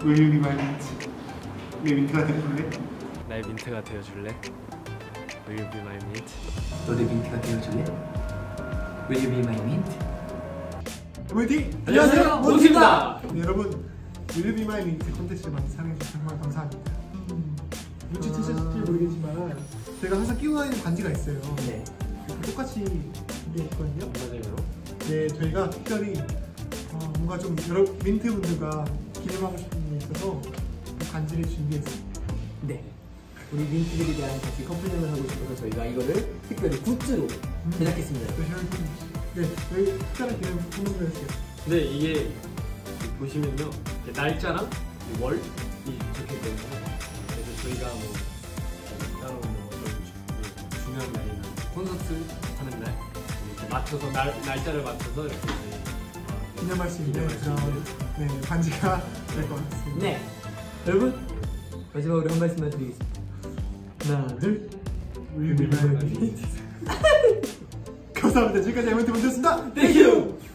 Will you be my mint? 내 민트가 되어줄래? 나의 민트가 되어줄래? Will you be my mint? 너의 민트가 되어줄래? Will you be my mint? 화이팅! 안녕하세요, 몬티입니다. 네, 여러분, Will you be my mint 콘텐츠 많이 사랑해주셔서 정말 감사합니다. 눈치채셨을지 모르겠지만 제가 항상 끼고 다니는 반지가 있어요. 네. 똑같이 이게 있거든요. 맞아요. 네, 저희가 특별히 뭔가 좀 여러 민트 분들과 기념하고 싶은 게 있어서 반지를 준비했습니다. 네. 우리 민트들에 대한 같이 커플링을 하고 싶어서 저희가 이거를 특별히 굿즈로 제작했습니다. 네, 저희 특별한 기념 선물을 했어요. 네, 이게 보시면요, 날짜랑 월이 적혀있거든요. 그래서 저희가 뭐 따로 뭐 어떤 중요한 날이나 콘서트 하는 날 이렇게 맞춰서 날짜를 맞춰서 이렇게 기념할 수 있는 그런 반지가 될 것 같습니다. 네. 여러분, 마지막으로 한 말씀만 드리겠습니다. 하나, 둘. Will you be my mint? 감사합니다. 지금까지 에멘트 문제였습니다. 땡큐!